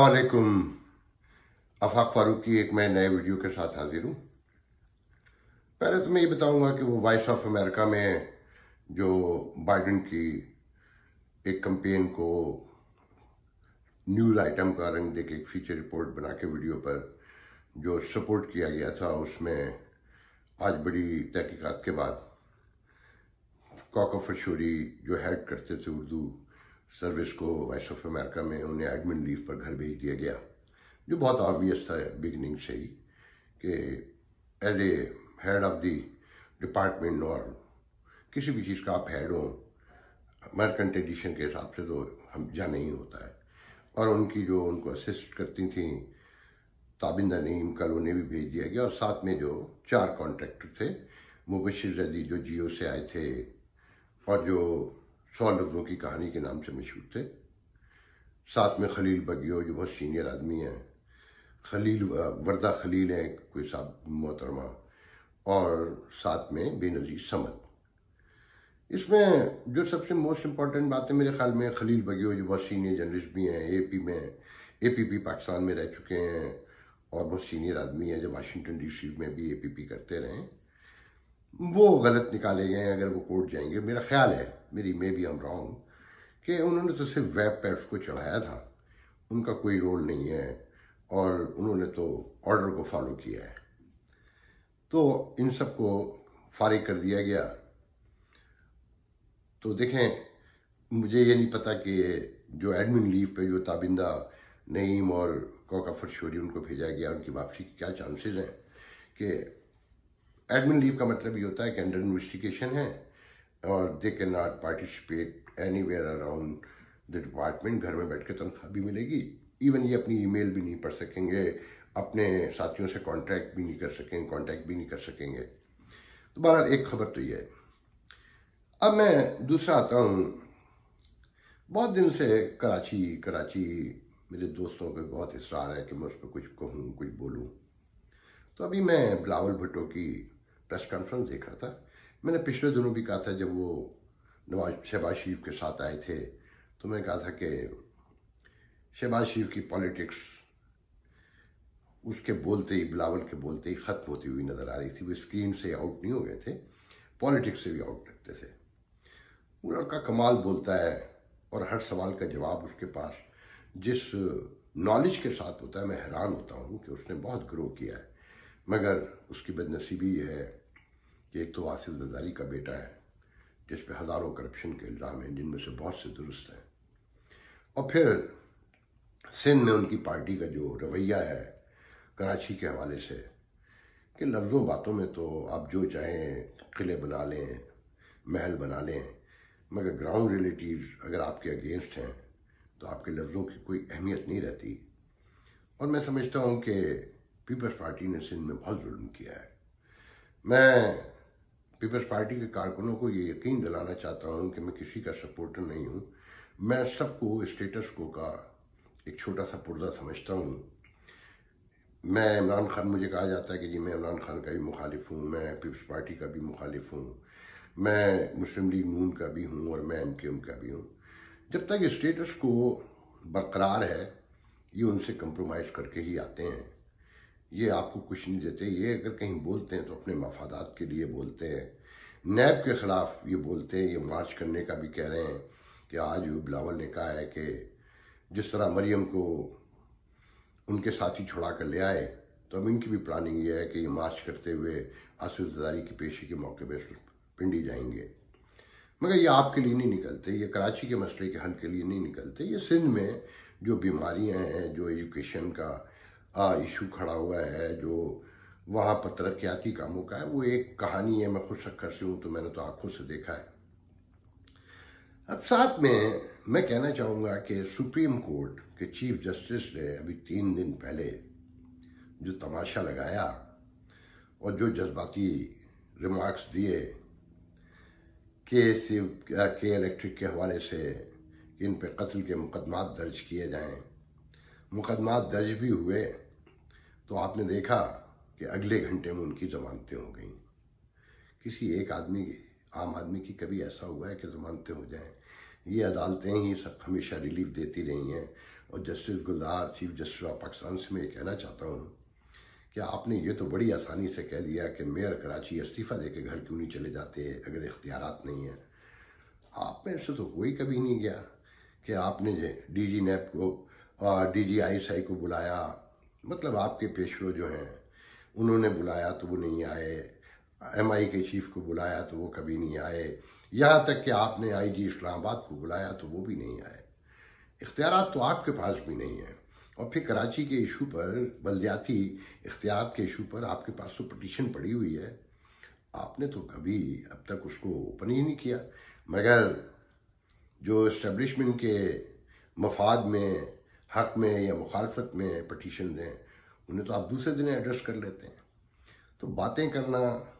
अस्सलाम वालेकुम। आफाक फारूक की एक मैं नए वीडियो के साथ हाजिर हूँ। पहले तो मैं ये बताऊंगा कि वो वॉइस ऑफ अमेरिका में जो बाइडेन की एक कैंपेन को न्यूज़ आइटम का रंग देके एक फीचर रिपोर्ट बना के वीडियो पर जो सपोर्ट किया गया था, उसमें आज बड़ी तहकीकात के बाद कॉकर शोरी जो हेड करते थे उर्दू सर्विस को वॉइस ऑफ अमेरिका में, उन्हें एडमिन लीव पर घर भेज दिया गया, जो बहुत ऑब्वियस था बिगिनिंग से ही कि as a head of the department और किसी भी चीज़ का आप हेड हो, अमेरिकन ट्रेडिशन के हिसाब से तो हम जाना ही होता है। और उनकी जो उनको असिस्ट करती थी ताबिंदा नईम, कल उन्हें भी भेज दिया गया। और साथ में जो 4 कॉन्ट्रैक्टर थे, मुबशिर रजी जो जियो से आए थे और जो 100 लफ्ज़ों की कहानी के नाम से मशहूर थे, साथ में खलील बगियो जो बहुत सीनियर आदमी हैं, खलील वर्दा खलील हैं कोई साहब मोहतरमा, और साथ में बेनज़ीर समद। इसमें जो सबसे मोस्ट इम्पॉर्टेंट बात है मेरे ख्याल में, खलील बगियो जो बहुत सीनियर जर्नलिस्ट भी हैं, एपीपी पाकिस्तान में रह चुके हैं और बहुत सीनियर आदमी है, जो वाशिंगटन डीसी में भी एपीपी करते रहे, वो गलत निकाले गए हैं। अगर वो कोर्ट जाएंगे, मेरा ख्याल है, मेरी maybe I am wrong, कि उन्होंने तो सिर्फ वेब पैड्स को चढ़ाया था, उनका कोई रोल नहीं है और उन्होंने तो ऑर्डर को फॉलो किया है। तो इन सब को फारिग कर दिया गया। तो देखें, मुझे ये नहीं पता कि जो एडमिन लीव पे जो ताबिंदा नईम और कॉकर शोरी उनको भेजा गया, उनकी वापसी के क्या चांसेस हैं। कि एडमिन लीव का मतलब ये होता है कि अंडर इन्वेस्टिगेशन है और they cannot participate anywhere around the department. घर में बैठ के तनख्वाह भी मिलेगी, इवन ये अपनी ईमेल भी नहीं पढ़ सकेंगे, अपने साथियों से कांटेक्ट भी नहीं कर सकेंगे। तो बहरहाल एक खबर तो ये है। अब मैं दूसरा आता हूँ। बहुत दिन से कराची मेरे दोस्तों पे बहुत इसरार है कि मैं उस पर कुछ कहूँ, कुछ बोलूँ। तो अभी मैं बिलावल भुट्टो की प्रेस कॉन्फ्रेंस देख रहा था। मैंने पिछले दिनों भी कहा था, जब वो शहबाज शरीफ के साथ आए थे, तो मैंने कहा था कि शहबाज शरीफ की पॉलिटिक्स उसके बोलते ही, बिलावल के बोलते ही ख़त्म होती हुई नज़र आ रही थी। वो स्क्रीन से आउट नहीं हो गए थे, पॉलिटिक्स से भी आउट लगते थे। वो लड़का कमाल बोलता है और हर सवाल का जवाब उसके पास जिस नॉलेज के साथ होता है, मैं हैरान होता हूँ कि उसने बहुत ग्रो किया है। मगर उसकी बदनसीबी ये है कि एक तो आसिफ जरदारी का बेटा है, जिस पे हज़ारों करप्शन के इल्ज़ाम हैं, जिनमें से बहुत से दुरुस्त हैं। और फिर सिंध में उनकी पार्टी का जो रवैया है कराची के हवाले से, कि लफ्ज़ों बातों में तो आप जो चाहें किले बना लें, महल बना लें, मगर ग्राउंड रियलिटीज़ अगर आपके अगेंस्ट हैं तो आपके लफ्ज़ों की कोई अहमियत नहीं रहती। और मैं समझता हूँ कि पीपल्स पार्टी ने सिंध में बहुत जुल्म किया है। मैं पीपल्स पार्टी के कारकुनों को ये यकीन दिलाना चाहता हूँ कि मैं किसी का सपोर्टर नहीं हूँ। मैं सबको स्टेटस को का एक छोटा सा पुर्जा समझता हूँ। मैं इमरान खान, मुझे कहा जाता है कि जी मैं इमरान खान का भी मुखालिफ हूँ, मैं पीपल्स पार्टी का भी मुखालिफ हूँ, मैं मुस्लिम लीग नून का भी हूँ और मैं MKM का भी हूँ। जब तक स्टेटस को बरकरार है, ये उनसे कंप्रोमाइज़ करके ही आते हैं। ये आपको कुछ नहीं देते। ये अगर कहीं बोलते हैं तो अपने मफादात के लिए बोलते हैं। नैब के ख़िलाफ़ ये बोलते हैं, ये मार्च करने का भी कह रहे हैं कि आज बिलावल ने कहा है कि जिस तरह मरियम को उनके साथी छुड़ा कर ले आए, तो अब इनकी भी प्लानिंग ये है कि ये मार्च करते हुए आसिफ जरदारी की पेशी के मौके पर पिंडी जाएंगे। मगर ये आपके लिए नहीं निकलते, ये कराची के मसले के हल के लिए नहीं निकलते। ये सिंध में जो बीमारियां हैं, जो एजुकेशन का इशू खड़ा हुआ है, जो वहाँ पर तरक्याती कामों का है, वो एक कहानी है। मैं खुद शक्कर से हूँ तो मैंने तो आंखों से देखा है। अब साथ में मैं कहना चाहूँगा कि सुप्रीम कोर्ट के चीफ जस्टिस ने अभी 3 दिन पहले जो तमाशा लगाया और जो जज्बाती रिमार्क्स दिए के इलेक्ट्रिक के हवाले से, इन पे कत्ल के मुकदमात दर्ज किए जाएं, मुकदमात दर्ज भी हुए तो आपने देखा कि अगले घंटे में उनकी जमानतें हो गई। किसी एक आम आदमी की कभी ऐसा हुआ है कि जमानतें हो जाएं? ये अदालतें ही सब हमेशा रिलीफ देती रही हैं और justice Gulzar, chief justice of Pakistan से मैं ये कहना चाहता हूँ कि आपने ये तो बड़ी आसानी से कह दिया कि मेयर कराची इस्तीफ़ा देके घर क्यों नहीं चले जाते अगर इख्तियारात नहीं है। आप में से तो कोई कभी नहीं गया कि आपने डीजी नैप को और DGISI को बुलाया, मतलब आपके पेशरो जो हैं उन्होंने बुलाया तो वो नहीं आए, MI के चीफ को बुलाया तो वो कभी नहीं आए, यहाँ तक कि आपने IG इस्लामाबाद को बुलाया तो वो भी नहीं आए। इख्तियारात तो आपके पास भी नहीं है। और फिर कराची के इशू पर, बल्दियाती इख्तियार के इशू पर आपके पास तो पटिशन पड़ी हुई है, आपने तो कभी अब तक उसको ओपन ही नहीं किया। मगर जो इस्टेब्लिशमेंट के मफाद में, हक में या मुखालफत में पटिशन हैं, उन्हें तो आप दूसरे दिन एड्रेस कर लेते हैं। तो बातें करना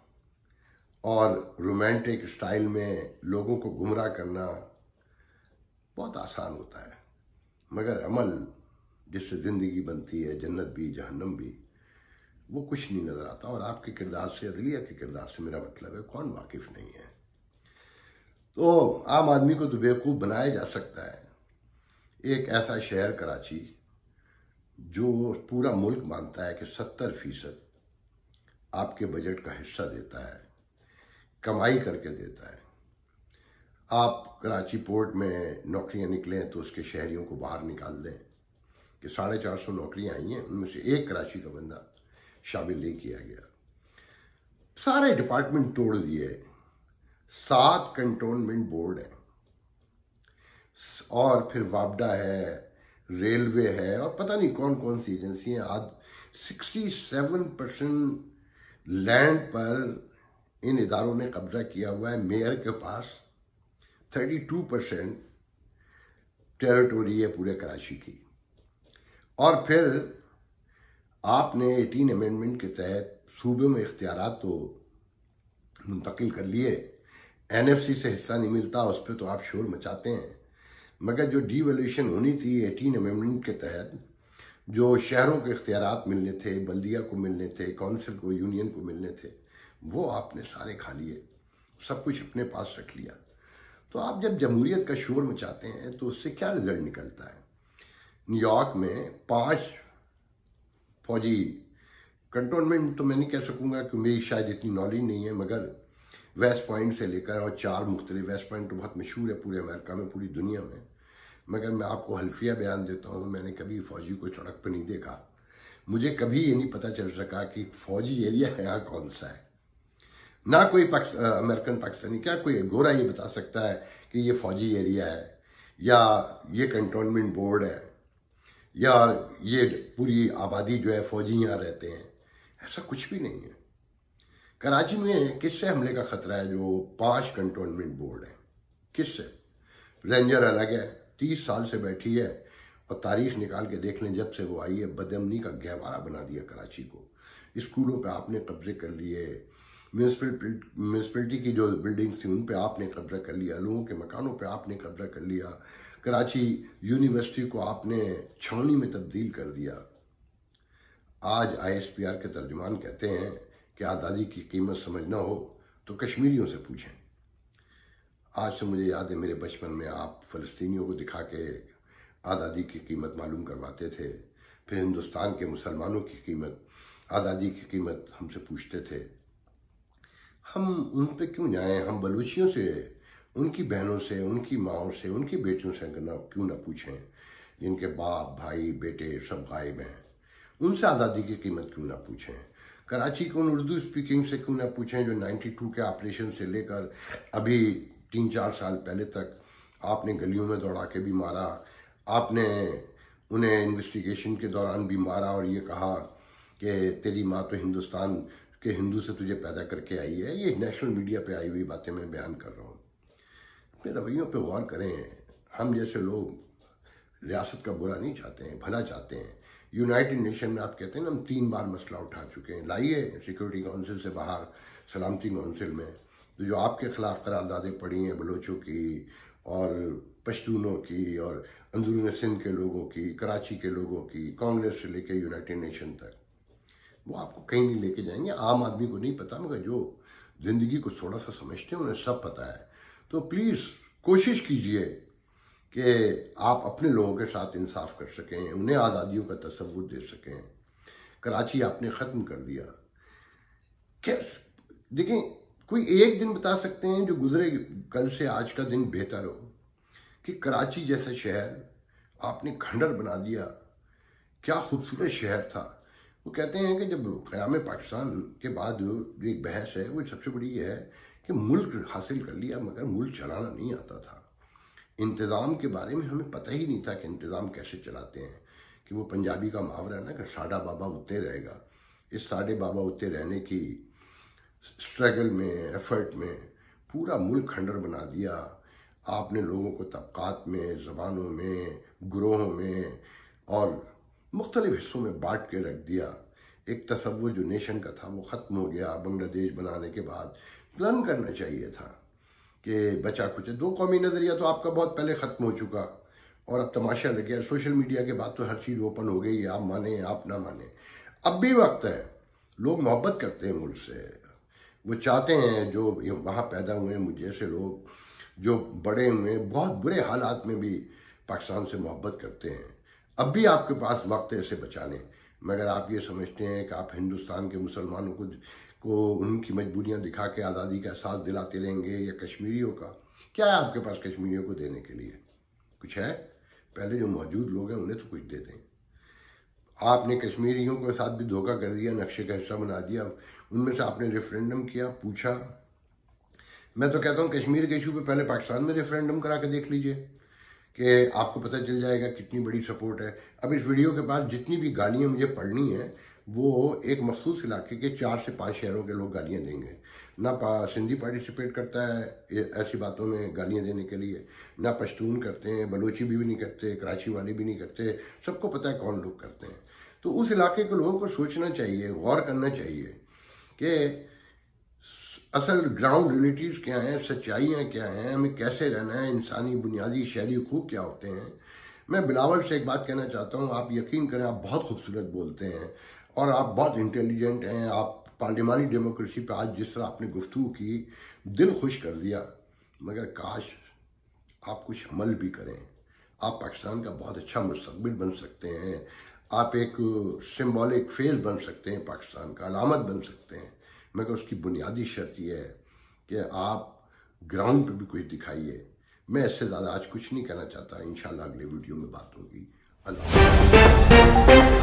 और रोमांटिक स्टाइल में लोगों को गुमराह करना बहुत आसान होता है, मगर अमल जिससे ज़िंदगी बनती है, जन्नत भी जहन्नम भी, वो कुछ नहीं नज़र आता। और आपके किरदार से, अदलिया के किरदार से मेरा मतलब है, कौन वाकिफ़ नहीं है। तो आम आदमी को तो बेवकूफ़ बनाया जा सकता है। एक ऐसा शहर कराची जो पूरा मुल्क मानता है कि 70% आपके बजट का हिस्सा देता है, कमाई करके देता है। आप कराची पोर्ट में नौकरियां निकलें तो उसके शहरियों को बाहर निकाल दें कि 450 नौकरियां आई हैं, उनमें से एक कराची का बंदा शामिल नहीं किया गया। सारे डिपार्टमेंट तोड़ दिए, 7 कंटोनमेंट बोर्ड हैं और फिर वापडा है, रेलवे है और पता नहीं कौन कौन सी एजेंसी हैं। आज 67% लैंड पर इन इदारों ने कब्जा किया हुआ है। मेयर के पास 32% टेरिटोरी है पूरे कराची की। और फिर आपने 18 अमेंडमेंट के तहत सूबे में इख्तियारात तो मुंतकिल कर लिए, NFC से हिस्सा नहीं मिलता, उस पर तो आप शोर मचाते हैं। मगर जो डिवैल्यूएशन होनी थी 18 अमेंडमेंट के तहत, जो शहरों के इख्तियारात मिलने थे, बल्दिया को मिलने थे, काउंसिल को, यूनियन को मिलने थे, वो आपने सारे खा लिए, सब कुछ अपने पास रख लिया। तो आप जब जमहूरियत का शोर मचाते हैं तो उससे क्या रिजल्ट निकलता है। न्यूयॉर्क में 5 फौजी कंटोनमेंट तो मैं नहीं कह सकूंगा कि मेरी शायद इतनी नॉलेज नहीं है, मगर वेस्ट पॉइंट से लेकर और 4 मुख्तलिफ, वेस्ट पॉइंट तो बहुत मशहूर है पूरे अमेरिका में, पूरी दुनिया में, मगर मैं आपको हल्फिया बयान देता हूँ, मैंने कभी फौजी को सड़क पर नहीं देखा। मुझे कभी ये नहीं पता चल सका कि फौजी एरिया यहाँ कौन सा है। ना कोई अमेरिकन पाकिस्तानी, क्या कोई गोरा ये बता सकता है कि ये फौजी एरिया है या ये कंटोनमेंट बोर्ड है या ये पूरी आबादी जो है फौजी यहाँ रहते हैं। ऐसा कुछ भी नहीं है। कराची में किससे हमले का खतरा है? जो 5 कंटोनमेंट बोर्ड है, किससे? रेंजर अलग है, 30 साल से बैठी है और तारीख निकाल के देख लें, जब से वो आई है बदअमनी का गहवारा बना दिया कराची को। स्कूलों पे आपने कब्जे कर लिए, म्यूनसिपलिटी की जो बिल्डिंग्स थी उन पे आपने कब्जा कर लिया, लोगों के मकानों पे आपने कब्जा कर लिया, कराची यूनिवर्सिटी को आपने छावनी में तब्दील कर दिया। आज ISPR के तर्जुमान कहते हैं कि आज़ादी की कीमत समझना हो तो कश्मीरियों से पूछें। आज से मुझे याद है मेरे बचपन में आप फ़लस्तीनियों को दिखा के आज़ादी की कीमत मालूम करवाते थे, फिर हिंदुस्तान के मुसलमानों की कीमत, आज़ादी की कीमत हमसे पूछते थे। हम उन पे क्यों जाएं? हम बलूचियों से, उनकी बहनों से, उनकी माओं से, उनकी बेटियों से क्यों ना पूछें, जिनके बाप, भाई, बेटे सब गायब हैं, उनसे आज़ादी की कीमत क्यों ना पूछें। कराची को उन उर्दू स्पीकिंग से क्यों ना पूछें जो 92 के ऑपरेशन से लेकर अभी 3-4 साल पहले तक आपने गलियों में दौड़ा के भी मारा, आपने उन्हें इन्वेस्टिगेशन के दौरान भी मारा और ये कहा कि तेरी माँ तो हिंदुस्तान के हिंदू से तुझे पैदा करके आई है। ये नेशनल मीडिया पे आई हुई बातें मैं बयान कर रहा हूँ। अपने रवैयों पे गौर करें। हम जैसे लोग रियासत का बुरा नहीं चाहते हैं, भला चाहते हैं। यूनाइटेड नेशन में आप कहते हैं ना, हम 3 बार मसला उठा चुके हैं, लाइए सिक्योरिटी काउंसिल से बाहर, सलामती काउंसिल में, तो जो आपके खिलाफ करारदादें पड़ी हैं बलोचों की और पश्तूनों की और अंदरून सिंध के लोगों की, कराची के लोगों की, कांग्रेस से लेकर यूनाइटेड नेशन तक, वो आपको कहीं नहीं लेके जाएंगे। आम आदमी को नहीं पता, मगर जो जिंदगी को थोड़ा सा समझते हैं उन्हें सब पता है। तो प्लीज़ कोशिश कीजिए कि आप अपने लोगों के साथ इंसाफ कर सकें, उन्हें आज़ादियों का तसव्वुर दे सकें। कराची आपने ख़त्म कर दिया। क्या देखें, कोई एक दिन बता सकते हैं जो गुजरे कल से आज का दिन बेहतर हो कि कराची जैसा शहर आपने खंडर बना दिया। क्या खूबसूरत शहर था। वो कहते हैं कि जब क़याम पाकिस्तान के बाद जो एक बहस है वो सबसे बड़ी ये है कि मुल्क हासिल कर लिया मगर मुल्क चलाना नहीं आता था। इंतज़ाम के बारे में हमें पता ही नहीं था कि इंतज़ाम कैसे चलाते हैं। कि वो पंजाबी का मुहावरा है ना कि साडा बाबा उत्ते रहेगा। इस साडे बाबा उत्ते रहने की स्ट्रगल में, एफर्ट में पूरा मुल्क खंडर बना दिया। आपने लोगों को तबकात में, ज़बानों में, ग्रोहों में और मुख्तलिफ हिस्सों में बांट के रख दिया। एक तसव्वुर जो नेशन का था वो ख़त्म हो गया। बांग्लादेश बनाने के बाद प्लान करना चाहिए था कि बचा कुछ दो कौमी नज़रिया तो आपका बहुत पहले ख़त्म हो चुका और अब तमाशा लग गया। सोशल मीडिया के बाद तो हर चीज़ ओपन हो गई, आप माने आप ना माने। अब भी वक्त है, लोग मोहब्बत करते हैं मुल्क से, वो चाहते हैं जो वहाँ पैदा हुए हैं मुझ जैसे लोग जो बड़े हुए बहुत बुरे हालात में भी पाकिस्तान से मोहब्बत करते हैं। अब भी आपके पास वक्त है इसे बचाने। मगर आप ये समझते हैं कि आप हिंदुस्तान के मुसलमानों को उनकी मजबूरियां दिखा के आज़ादी का एहसास दिलाते रहेंगे या कश्मीरियों का क्या है आपके पास कश्मीरियों को देने के लिए? कुछ है? पहले जो मौजूद लोग हैं उन्हें तो कुछ दे दें। आपने कश्मीरियों के साथ भी धोखा कर दिया, नक्शे का हिस्सा बना दिया। उनमें से आपने रेफरेंडम किया, पूछा। मैं तो कहता हूँ कश्मीर के इशू पे पहले पाकिस्तान में रेफरेंडम करा के देख लीजिए कि आपको पता चल जाएगा कितनी बड़ी सपोर्ट है। अब इस वीडियो के बाद जितनी भी गालियाँ मुझे पढ़नी है वो एक मखसूस इलाके के 4 से 5 शहरों के लोग गालियाँ देंगे। ना सिंधी पार्टिसिपेट करता है ऐसी बातों में गालियाँ देने के लिए, ना पश्तून करते हैं, बलोची भी नहीं करते, कराची वाले भी नहीं करते। सबको पता है कौन लोग करते हैं। तो उस इलाके के लोगों को सोचना चाहिए, गौर करना चाहिए कि असल ग्राउंड रियलिटीज़ क्या हैं, सच्चाइयाँ क्या हैं, हमें कैसे रहना है, इंसानी बुनियादी शहरी हुकूक क्या होते हैं। मैं बिलावल से एक बात कहना चाहता हूँ, आप यकीन करें आप बहुत खूबसूरत बोलते हैं और आप बहुत इंटेलिजेंट हैं। आप पार्लिमानी डेमोक्रेसी पे आज जिस तरह आपने गुफ्तगू की दिल खुश कर दिया। मगर काश आप कुछ अमल भी करें। आप पाकिस्तान का बहुत अच्छा मुस्तकबिल बन सकते हैं। आप एक सिंबॉलिक फेस बन सकते हैं, पाकिस्तान का अलामत बन सकते हैं। मगर उसकी बुनियादी शर्त यह है कि आप ग्राउंड पर भी कुछ दिखाइए। मैं इससे ज़्यादा आज कुछ नहीं कहना चाहता। इंशाल्लाह अगले वीडियो में बात होगी। अल्लाह।